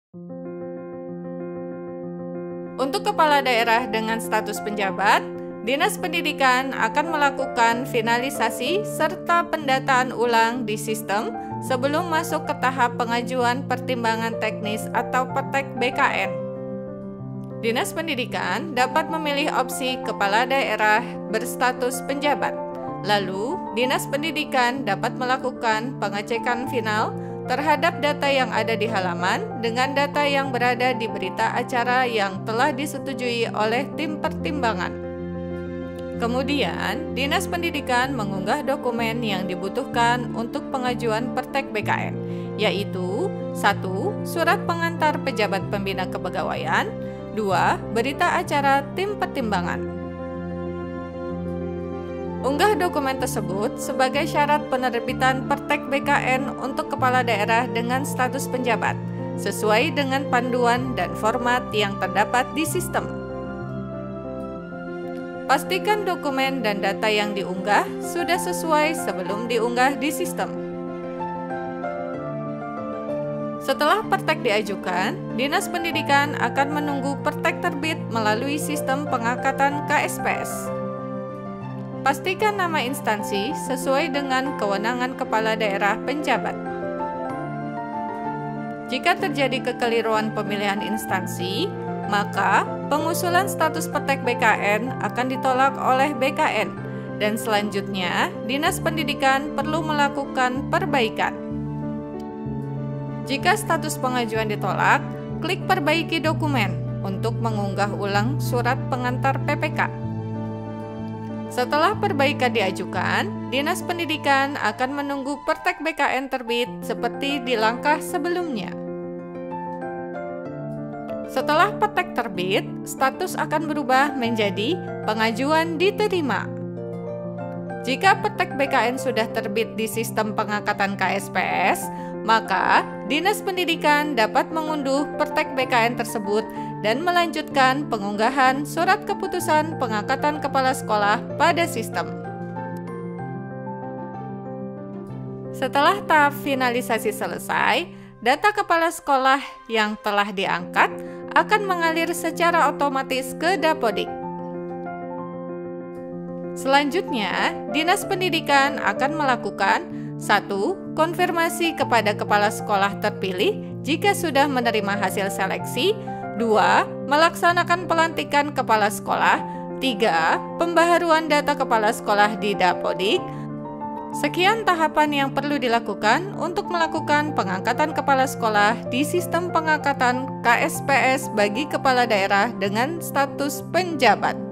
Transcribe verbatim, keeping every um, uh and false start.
Untuk kepala daerah dengan status penjabat, Dinas Pendidikan akan melakukan finalisasi serta pendataan ulang di sistem sebelum masuk ke tahap pengajuan pertimbangan teknis atau petek B K N. Dinas Pendidikan dapat memilih opsi kepala daerah berstatus penjabat. Lalu, Dinas Pendidikan dapat melakukan pengecekan final terhadap data yang ada di halaman dengan data yang berada di berita acara yang telah disetujui oleh tim pertimbangan. Kemudian, Dinas Pendidikan mengunggah dokumen yang dibutuhkan untuk pengajuan Pertek B K N, yaitu satu. Surat pengantar pejabat pembina kepegawaian, dua. Berita acara tim pertimbangan. Unggah dokumen tersebut sebagai syarat penerbitan Pertek B K N untuk kepala daerah dengan status penjabat, sesuai dengan panduan dan format yang terdapat di sistem. Pastikan dokumen dan data yang diunggah sudah sesuai sebelum diunggah di sistem. Setelah Pertek diajukan, Dinas Pendidikan akan menunggu Pertek terbit melalui sistem pengangkatan K S P S. Pastikan nama instansi sesuai dengan kewenangan kepala daerah penjabat. Jika terjadi kekeliruan pemilihan instansi, maka pengusulan status Pertek B K N akan ditolak oleh B K N dan selanjutnya Dinas Pendidikan perlu melakukan perbaikan. Jika status pengajuan ditolak, klik perbaiki dokumen untuk mengunggah ulang surat pengantar P P K. Setelah perbaikan diajukan, Dinas Pendidikan akan menunggu Pertek B K N terbit seperti di langkah sebelumnya. Setelah Pertek terbit, status akan berubah menjadi pengajuan diterima. Jika Pertek B K N sudah terbit di sistem pengangkatan K S P S, maka Dinas Pendidikan dapat mengunduh Pertek B K N tersebut dan melanjutkan pengunggahan surat keputusan pengangkatan kepala sekolah pada sistem. Setelah tahap finalisasi selesai, data kepala sekolah yang telah diangkat akan mengalir secara otomatis ke Dapodik. Selanjutnya, Dinas Pendidikan akan melakukan satu. Konfirmasi kepada kepala sekolah terpilih jika sudah menerima hasil seleksi. Dua. Melaksanakan pelantikan kepala sekolah. Tiga. Pembaharuan data kepala sekolah di Dapodik. Sekian tahapan yang perlu dilakukan untuk melakukan pengangkatan kepala sekolah di sistem pengangkatan K S P S bagi kepala daerah dengan status penjabat.